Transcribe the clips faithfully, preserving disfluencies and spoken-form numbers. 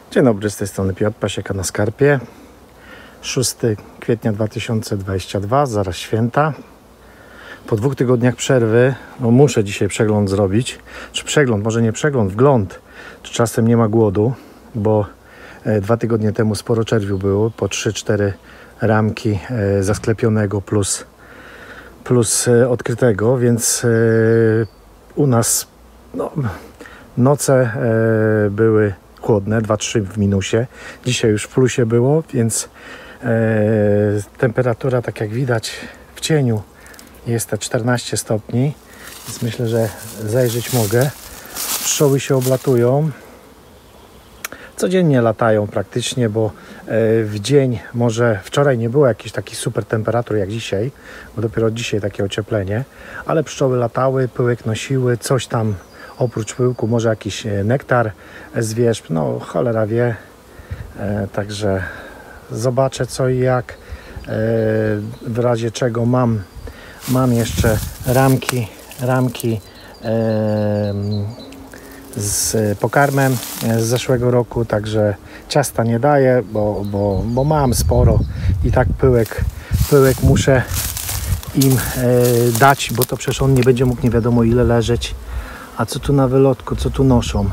Dzień dobry, z tej strony Piotr, pasieka na skarpie. szóstego kwietnia dwa tysiące dwudziestego drugiego, zaraz święta. Po dwóch tygodniach przerwy, no muszę dzisiaj przegląd zrobić. Czy przegląd, może nie przegląd, wgląd. Czy czasem nie ma głodu, bo e, dwa tygodnie temu sporo czerwiu było, po trzy cztery ramki e, zasklepionego plus, plus e, odkrytego, więc e, u nas no, noce e, były chłodne, dwa trzy w minusie. Dzisiaj już w plusie było, więc e, temperatura, tak jak widać w cieniu, jest te czternaście stopni, więc myślę, że zajrzeć mogę. Pszczoły się oblatują. Codziennie latają praktycznie, bo e, w dzień, może wczoraj nie było jakichś takich super temperatur jak dzisiaj, bo dopiero dzisiaj takie ocieplenie, ale pszczoły latały, pyłek nosiły, coś tam oprócz pyłku, może jakiś nektar z wierzb, no cholera wie. E, także zobaczę co i jak. E, w razie czego mam, mam jeszcze ramki, ramki e, z pokarmem z zeszłego roku, także ciasta nie daję, bo, bo, bo mam sporo i tak pyłek, pyłek muszę im e, dać, bo to przecież on nie będzie mógł nie wiadomo ile leżeć. A co tu na wylotku, co tu noszą?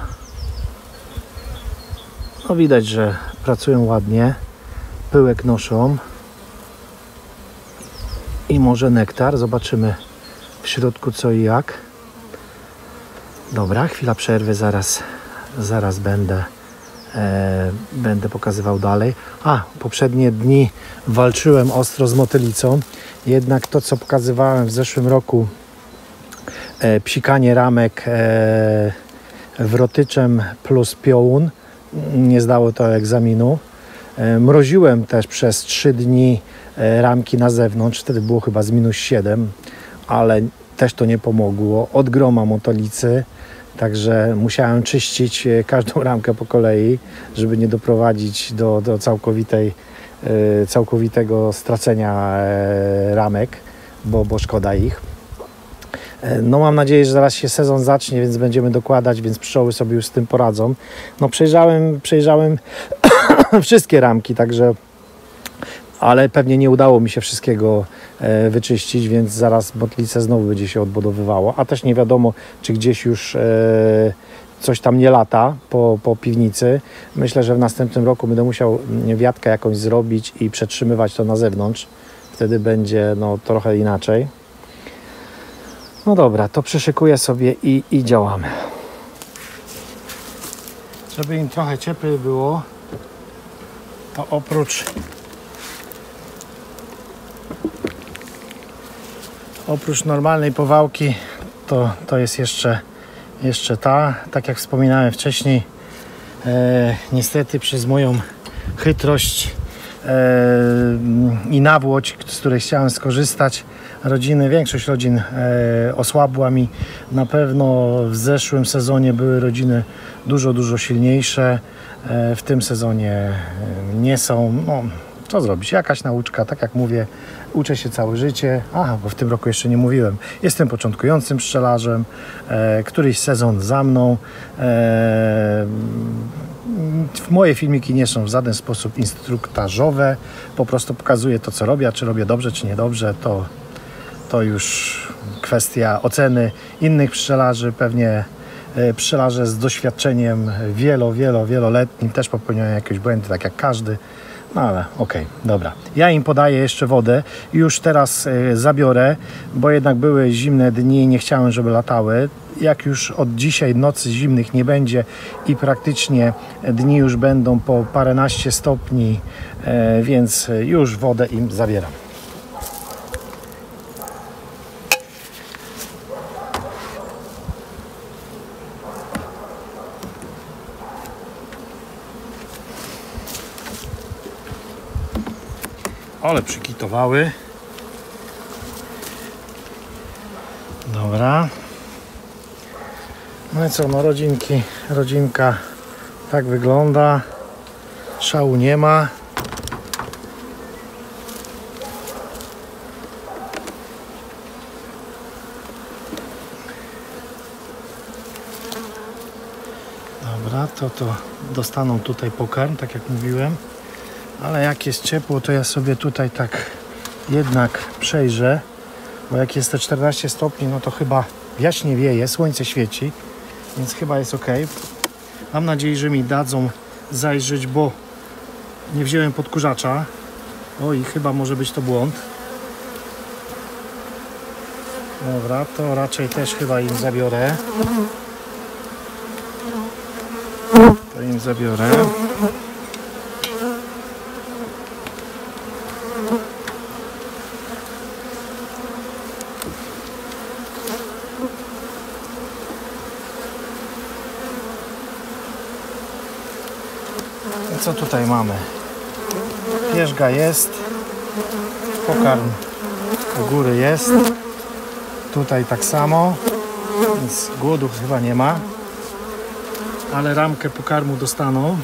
No widać, że pracują ładnie. Pyłek noszą. I może nektar. Zobaczymy w środku co i jak. Dobra, chwila przerwy. Zaraz, zaraz będę, e, będę pokazywał dalej. A, poprzednie dni walczyłem ostro z motylicą. Jednak to, co pokazywałem w zeszłym roku, E, psikanie ramek e, wrotyczem plus piołun, nie zdało to egzaminu. E, mroziłem też przez trzy dni e, ramki na zewnątrz, wtedy było chyba z minus siedem, ale też to nie pomogło. Od groma motolicy, także musiałem czyścić każdą ramkę po kolei, żeby nie doprowadzić do, do całkowitej, e, całkowitego stracenia e, ramek, bo, bo szkoda ich. No mam nadzieję, że zaraz się sezon zacznie, więc będziemy dokładać, więc pszczoły sobie już z tym poradzą. No przejrzałem, przejrzałem wszystkie ramki, także, ale pewnie nie udało mi się wszystkiego e, wyczyścić, więc zaraz motlice znowu będzie się odbudowywało, a też nie wiadomo, czy gdzieś już e, coś tam nie lata po, po piwnicy. Myślę, że w następnym roku będę musiał wiatkę jakąś zrobić i przetrzymywać to na zewnątrz. Wtedy będzie no, trochę inaczej. No dobra, to przyszykuję sobie i, i działamy. Żeby im trochę cieplej było, to oprócz oprócz normalnej powałki, to, to jest jeszcze, jeszcze ta. Tak jak wspominałem wcześniej, e, niestety przez moją chytrość e, i nawłoć, z której chciałem skorzystać, rodziny, większość rodzin e, osłabła mi. Na pewno w zeszłym sezonie były rodziny dużo, dużo silniejsze. E, w tym sezonie e, nie są. No, co zrobić? Jakaś nauczka, tak jak mówię, uczę się całe życie. Aha, bo w tym roku jeszcze nie mówiłem. Jestem początkującym pszczelarzem. E, któryś sezon za mną. E, Moje filmiki nie są w żaden sposób instruktażowe. Po prostu pokazuję to, co robię. A czy robię dobrze, czy niedobrze, to To już kwestia oceny innych pszczelarzy. Pewnie pszczelarze z doświadczeniem wielo, wielo, wieloletnim też popełniają jakieś błędy, tak jak każdy. No ale okej, okay, dobra. Ja im podaję jeszcze wodę. Już teraz zabiorę, bo jednak były zimne dni i nie chciałem, żeby latały. Jak już od dzisiaj nocy zimnych nie będzie i praktycznie dni już będą po paręnaście stopni, więc już wodę im zabieram. Ale przykitowały. Dobra. No i co, no rodzinki, rodzinka tak wygląda. Szału nie ma. Dobra, to to dostaną tutaj pokarm, tak jak mówiłem. Ale jak jest ciepło, to ja sobie tutaj tak jednak przejrzę, bo jak jest te czternaście stopni, no to chyba jaśnie wieje, słońce świeci, więc chyba jest ok. Mam nadzieję, że mi dadzą zajrzeć, bo nie wziąłem podkurzacza. O, i chyba może być to błąd. Dobra, to raczej też chyba im zabiorę. To im zabiorę. Co tutaj mamy? Pierzga jest, pokarm u góry jest, tutaj tak samo, więc głodu chyba nie ma, ale ramkę pokarmu dostaną.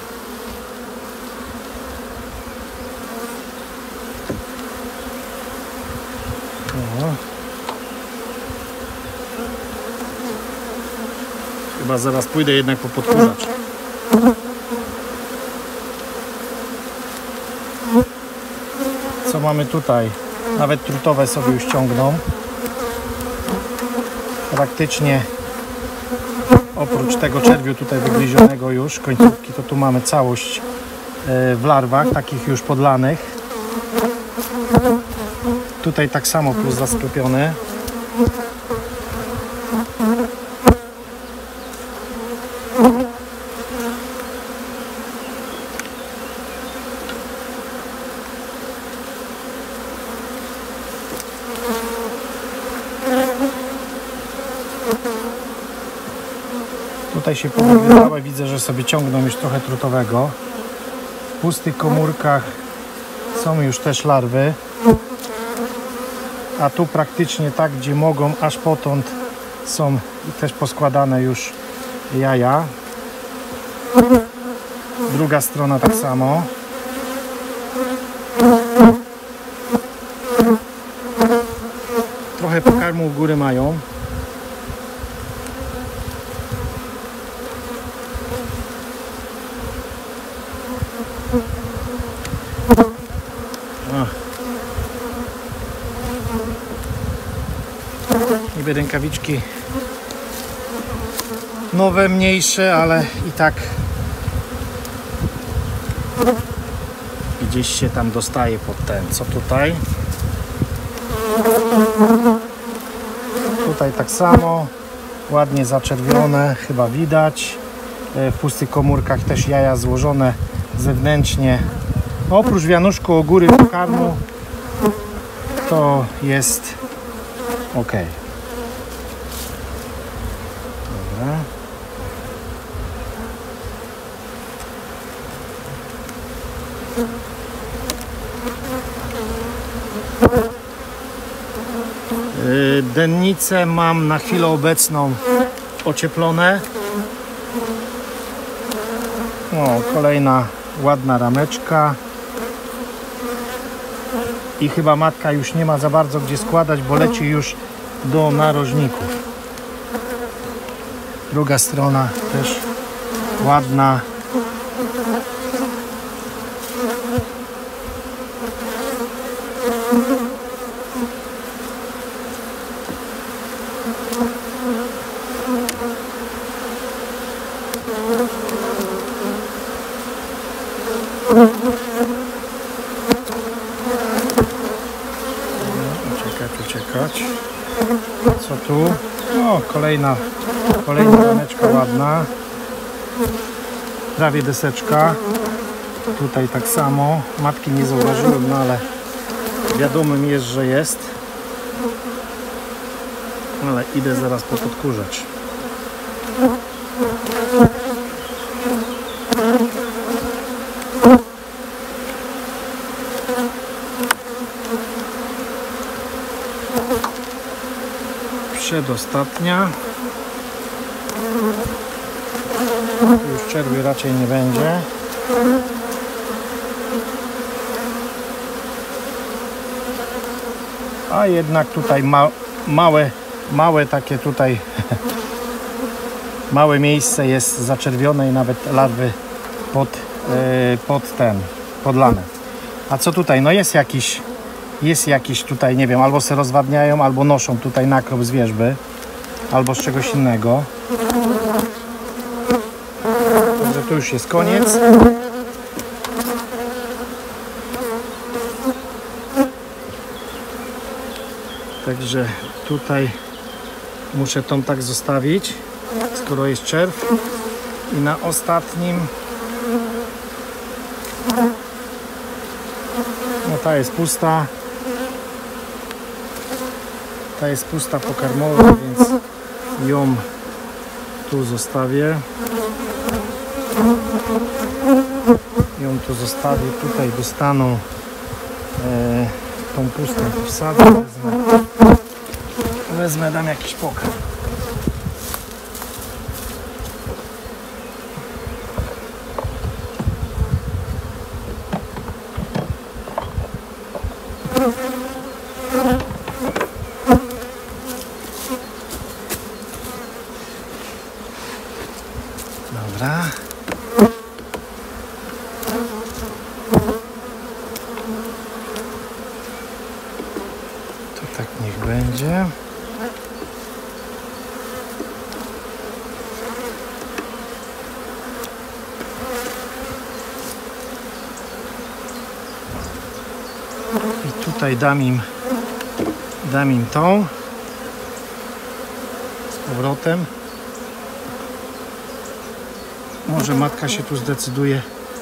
O. Chyba zaraz pójdę jednak po podkurzacz. Co mamy tutaj? Nawet trutowe sobie już ciągną. Praktycznie oprócz tego czerwiu tutaj wygryzionego już, końcówki, to tu mamy całość w larwach, takich już podlanych. Tutaj tak samo plus zasklepione. Tutaj się powygrywały, widzę, że sobie ciągną już trochę trutowego. W pustych komórkach są już też larwy. A tu praktycznie tak, gdzie mogą, aż potąd są też poskładane już jaja. Druga strona tak samo. Trochę pokarmu u góry mają. Niby rękawiczki nowe, mniejsze, ale i tak gdzieś się tam dostaje pod ten. Co tutaj? Tutaj tak samo, ładnie zaczerwione, chyba widać. W pustych komórkach też jaja złożone zewnętrznie. Oprócz wianuszku u góry pokarmu to jest ok. Dobra. Dennice mam na chwilę obecną ocieplone. O, kolejna ładna rameczka. I chyba matka już nie ma za bardzo gdzie składać, bo leci już do narożników. Druga strona też ładna. Uciekać, uciekać. Co tu? O, kolejna, kolejna rameczka ładna. Prawie deseczka. Tutaj tak samo. Matki nie zauważyłem, no ale wiadomym jest, że jest. Ale idę zaraz po podkurzacz. Przedostatnia. Już czerwiu raczej nie będzie. A jednak tutaj ma, małe, małe takie tutaj Małe miejsce jest zaczerwione i nawet larwy pod, yy, pod ten, podlane. A co tutaj? No jest jakiś, jest jakiś tutaj, nie wiem, albo se rozwadniają, albo noszą tutaj nakrop z wierzby, albo z czegoś innego. Także tu już jest koniec. Także tutaj muszę tą tak zostawić, skoro jest czerw. I na ostatnim, no ta jest pusta, ta jest pusta pokarmowa, więc ją tu zostawię. Ją tu zostawię, tutaj dostaną e, tą pustą tu wsadzę, wezmę, wezmę, dam jakiś pokarm. Dobra. To tak niech będzie. I tutaj dam im, dam im tą z powrotem. Może matka się tu zdecyduje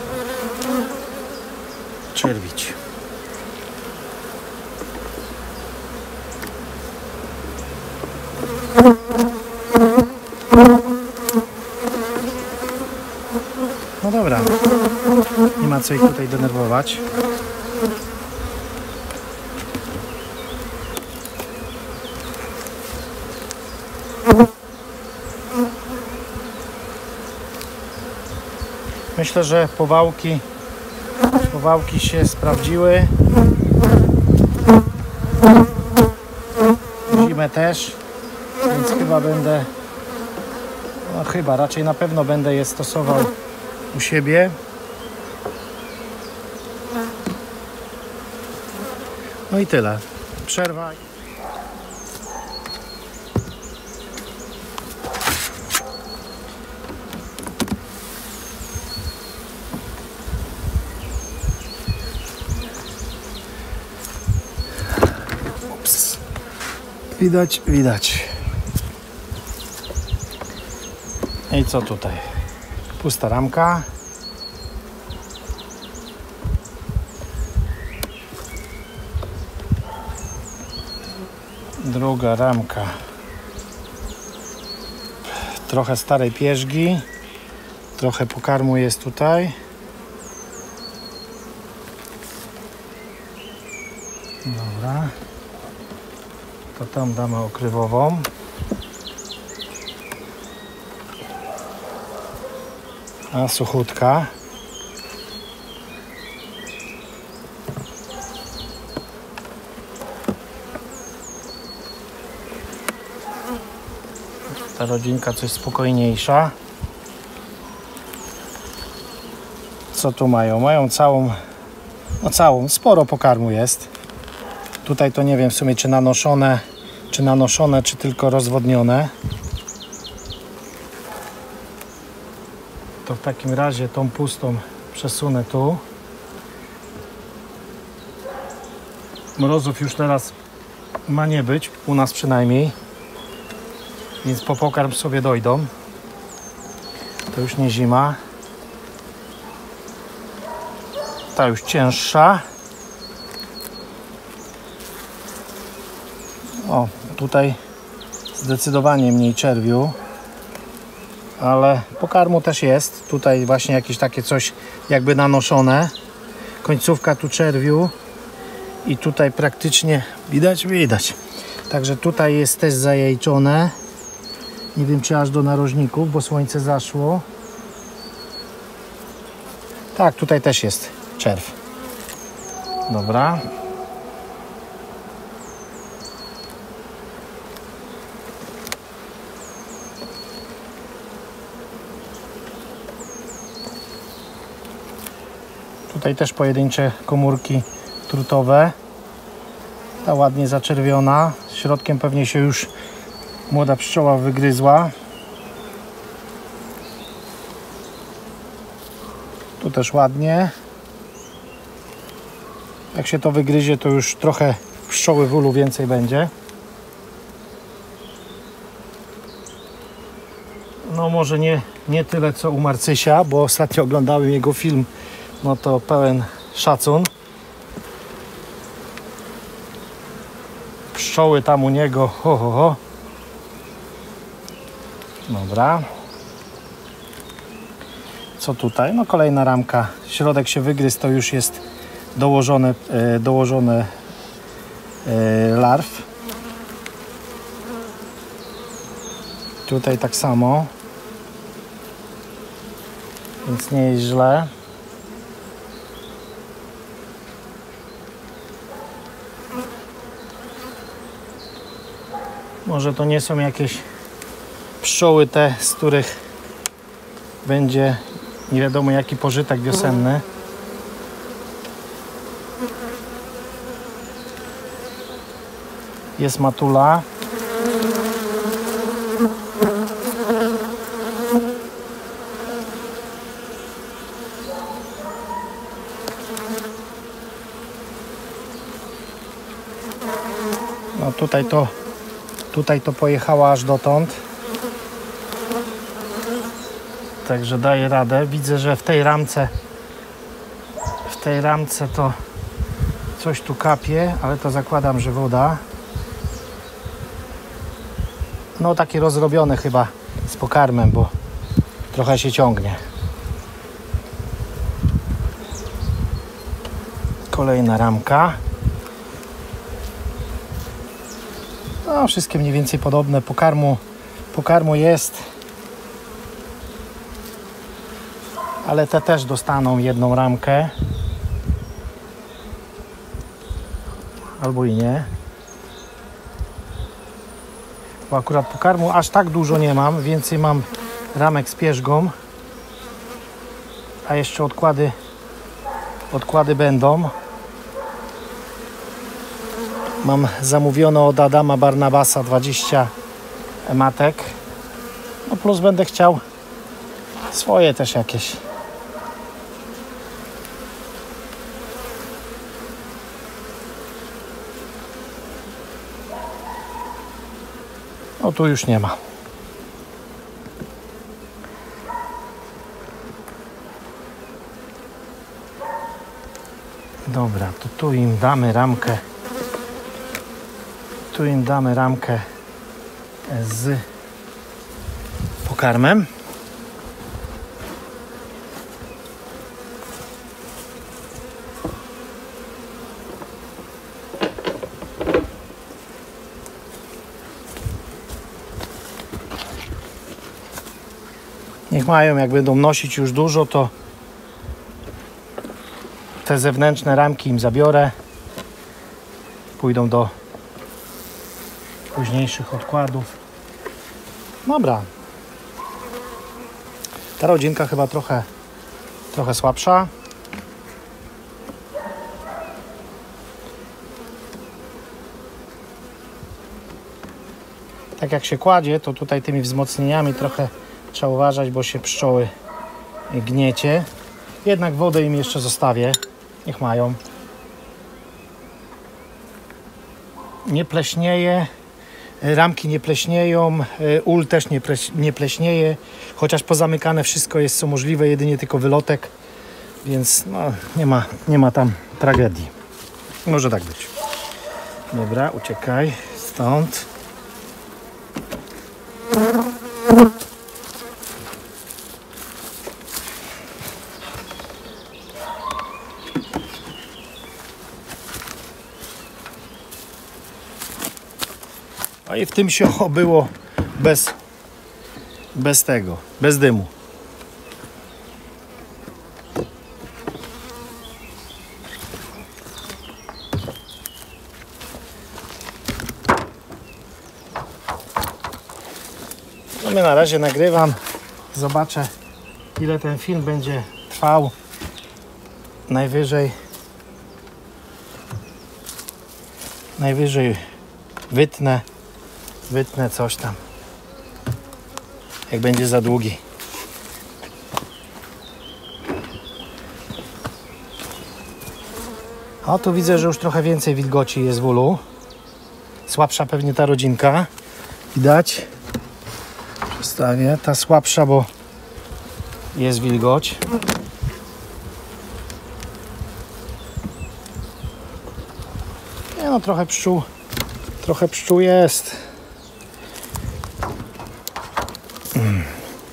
czerwić. No dobra, nie ma co ich tutaj denerwować. Myślę, że powałki, powałki się sprawdziły. Zimę też, więc chyba będę, no chyba, raczej na pewno będę je stosował u siebie. No i tyle. Przerwa. Ups. Widać, widać. I co tutaj? Pusta ramka. Druga ramka. Trochę starej pierzgi. Trochę pokarmu jest tutaj. Dobra. To tam damy okrywową. A suchutka. Ta rodzinka coś spokojniejsza. Co tu mają? Mają całą, no całą, sporo pokarmu jest. Tutaj to nie wiem w sumie czy nanoszone, czy nanoszone, czy tylko rozwodnione. To w takim razie tą pustą przesunę tu. Mrozów już teraz ma nie być, u nas przynajmniej. Więc po pokarm sobie dojdą. To już nie zima. Ta już cięższa. O, tutaj zdecydowanie mniej czerwiu. Ale pokarmu też jest. Tutaj właśnie jakieś takie coś jakby nanoszone. Końcówka tu czerwiu. I tutaj praktycznie widać, widać. Także tutaj jest też zajajczone. Nie wiem czy aż do narożników, bo słońce zaszło. Tak, tutaj też jest czerw. Dobra. Tutaj też pojedyncze komórki trutowe. Ta ładnie zaczerwiona. Środkiem pewnie się już młoda pszczoła wygryzła. Tu też ładnie. Jak się to wygryzie, to już trochę pszczoły w ulu więcej będzie. No może nie, nie tyle co u Marcysia, bo ostatnio oglądałem jego film. No to pełen szacun. Pszczoły tam u niego, ho, ho, ho. Dobra. Co tutaj? No kolejna ramka. Środek się wygryzł, to już jest dołożone, e, dołożone e, larw. Tutaj tak samo. Więc nie jest źle. Może to nie są jakieś pszczoły te, z których będzie nie wiadomo jaki pożytek wiosenny. Jest matula. No tutaj to Tutaj to pojechała aż dotąd. Także daje radę. Widzę, że w tej ramce w tej ramce to coś tu kapie, ale to zakładam, że woda. No takie rozrobione chyba z pokarmem, bo trochę się ciągnie. Kolejna ramka. No, wszystkie mniej więcej podobne. Pokarmu, pokarmu jest, ale te też dostaną jedną ramkę. Albo i nie. Bo akurat pokarmu aż tak dużo nie mam. Więcej mam ramek z pierzgą. A jeszcze odkłady, odkłady będą. Mam zamówione od Adama Barnabasa dwadzieścia matek. No plus będę chciał swoje też jakieś. No tu już nie ma. Dobra, to tu im damy ramkę. Tu im damy ramkę z pokarmem. Niech mają, jak będą nosić już dużo, to te zewnętrzne ramki im zabiorę. Pójdą do późniejszych odkładów. Dobra. Ta rodzinka chyba trochę, trochę słabsza. Tak jak się kładzie, to tutaj tymi wzmocnieniami trochę trzeba uważać, bo się pszczoły gniecie. Jednak wodę im jeszcze zostawię. Niech mają. Nie pleśnieje. Ramki nie pleśnieją, ul też nie, pleś, nie pleśnieje, chociaż pozamykane wszystko jest co możliwe, jedynie tylko wylotek, więc no, nie ma, nie ma tam tragedii. Może tak być. Dobra, uciekaj stąd. No i w tym się obyło bez, bez tego, bez dymu. No my na razie nagrywam. Zobaczę, ile ten film będzie trwał. najwyżej najwyżej wytnę wytnę coś tam, jak będzie za długi. O, tu widzę, że już trochę więcej wilgoci jest w ulu. Słabsza pewnie ta rodzinka. Widać. Przestawię. Ta słabsza, bo jest wilgoć. Nie no, trochę pszczół. Trochę pszczół jest. Mm.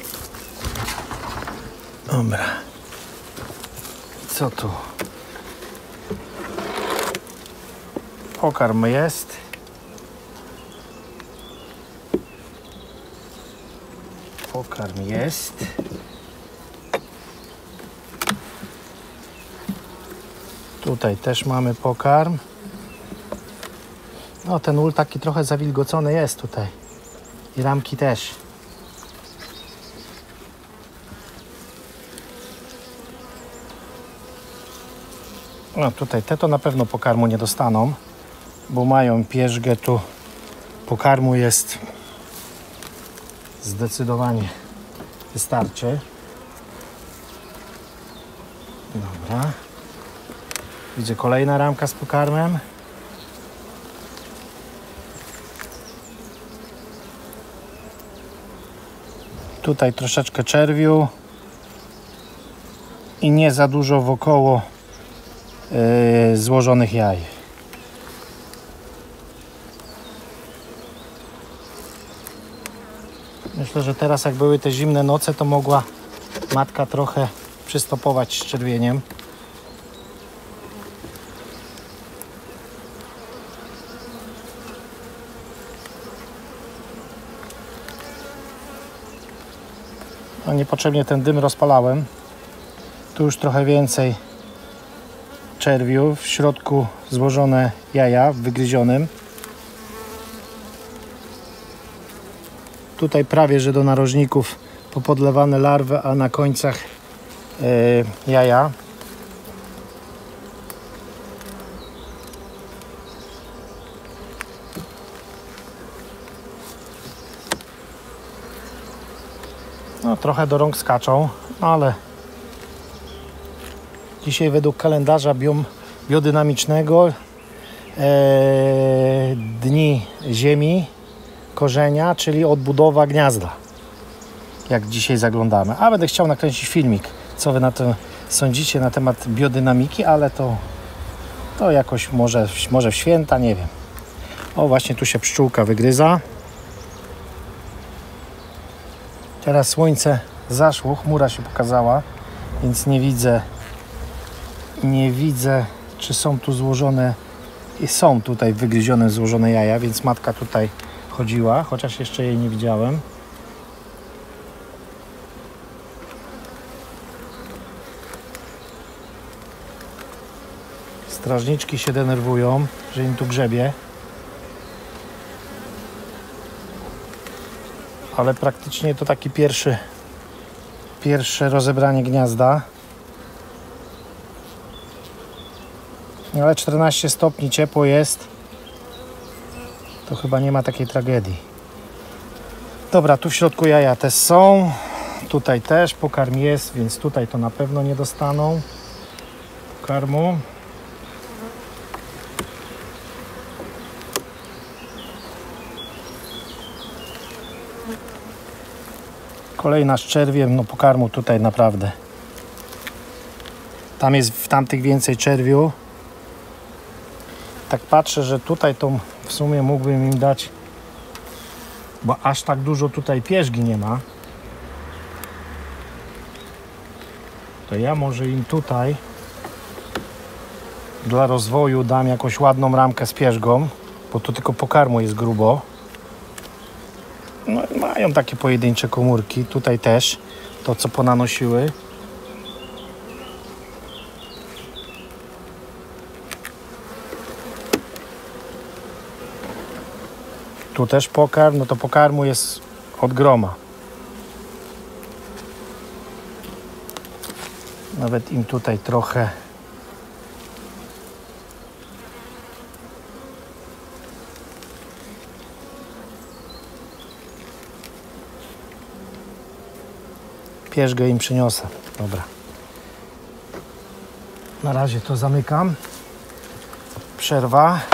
Dobra. Co tu? Pokarm jest. Pokarm jest. Tutaj też mamy pokarm. No, ten ul taki trochę zawilgocony jest tutaj. I ramki też. No, tutaj te to na pewno pokarmu nie dostaną, bo mają pierzgę tu. Pokarmu jest zdecydowanie wystarczy. Dobra. Widzę kolejna ramka z pokarmem. Tutaj troszeczkę czerwiu i nie za dużo wokoło yy, złożonych jaj. Myślę, że teraz jak były te zimne noce, to mogła matka trochę przystopować z czerwieniem. No, niepotrzebnie ten dym rozpalałem. Tu już trochę więcej czerwiu. W środku złożone jaja w wygryzionym. Tutaj prawie że do narożników popodlewane larwy, a na końcach yy, jaja. No, trochę do rąk skaczą, no ale dzisiaj według kalendarza biom, biodynamicznego e, dni ziemi, korzenia, czyli odbudowa gniazda, jak dzisiaj zaglądamy. A będę chciał nakręcić filmik, co wy na to sądzicie na temat biodynamiki, ale to, to jakoś może, może w święta, nie wiem. O, właśnie tu się pszczółka wygryza. Teraz słońce zaszło, chmura się pokazała, więc nie widzę, nie widzę, czy są tu złożone, i są tutaj wygryzione, złożone jaja, więc matka tutaj chodziła, chociaż jeszcze jej nie widziałem. Strażniczki się denerwują, że im tu grzebie. Ale praktycznie to taki pierwszy, pierwsze rozebranie gniazda. Ale czternaście stopni ciepło jest. To chyba nie ma takiej tragedii. Dobra, tu w środku jaja też są. Tutaj też pokarm jest, więc tutaj to na pewno nie dostaną pokarmu. Kolejna z czerwiem, no pokarmu tutaj naprawdę. Tam jest w tamtych więcej czerwiu. Tak patrzę, że tutaj to w sumie mógłbym im dać, bo aż tak dużo tutaj pierzgi nie ma. To ja może im tutaj dla rozwoju dam jakąś ładną ramkę z pierzgą, bo tu tylko pokarmu jest grubo. No, mają takie pojedyncze komórki, tutaj też to co ponanosiły. Tu też pokarm, no to pokarmu jest od groma. Nawet im tutaj trochę pierzgę im przyniosę. Dobra. Na razie to zamykam. Przerwa.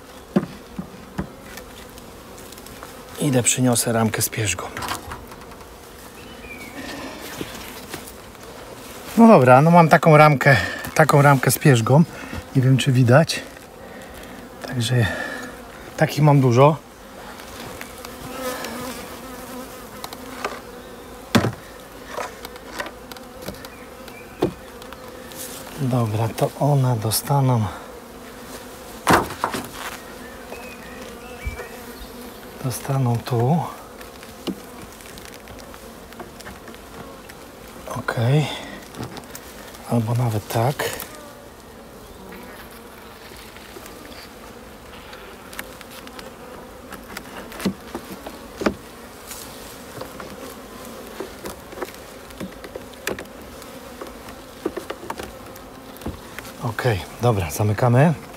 Idę, przyniosę ramkę z pierzgą. No dobra, no mam taką ramkę, taką ramkę z pierzgą. Nie wiem, czy widać. Także takich mam dużo. Dobra, to one dostaną dostaną tu. Ok. Albo nawet tak. Ok, dobra, zamykamy.